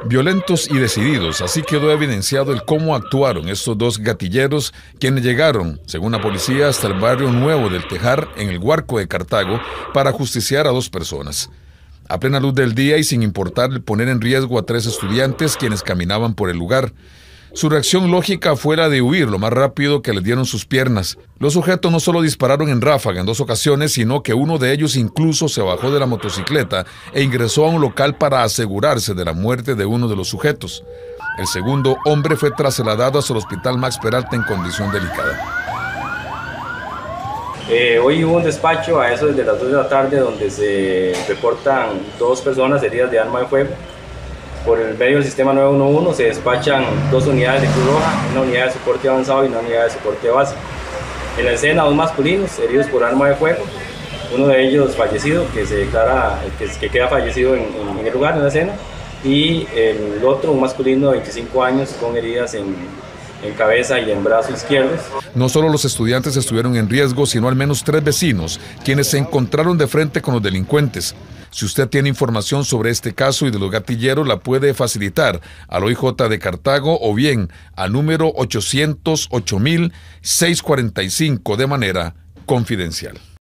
Violentos y decididos, así quedó evidenciado el cómo actuaron estos dos gatilleros, quienes llegaron, según la policía, hasta el barrio Nuevo del Tejar, en el Guarco de Cartago, para ajusticiar a dos personas. A plena luz del día y sin importar el poner en riesgo a 3 estudiantes quienes caminaban por el lugar. Su reacción lógica fue la de huir lo más rápido que les dieron sus piernas. Los sujetos no solo dispararon en ráfaga en 2 ocasiones, sino que uno de ellos incluso se bajó de la motocicleta e ingresó a un local para asegurarse de la muerte de uno de los sujetos. El segundo hombre fue trasladado hasta el Hospital Max Peralta en condición delicada. Hoy hubo un despacho a eso desde las 2 de la tarde donde se reportan 2 personas heridas de arma de fuego. Por el medio del sistema 911 se despachan 2 unidades de Cruz Roja, una unidad de soporte avanzado y una unidad de soporte básico. En la escena, 2 masculinos heridos por arma de fuego, uno de ellos fallecido, que se declara que queda fallecido en el lugar, en la escena, y el otro, un masculino de 25 años con heridas en cabeza y en brazo izquierdos. No solo los estudiantes estuvieron en riesgo, sino al menos 3 vecinos, quienes se encontraron de frente con los delincuentes. Si usted tiene información sobre este caso y de los gatilleros, la puede facilitar al OIJ de Cartago o bien al número 808.645 de manera confidencial.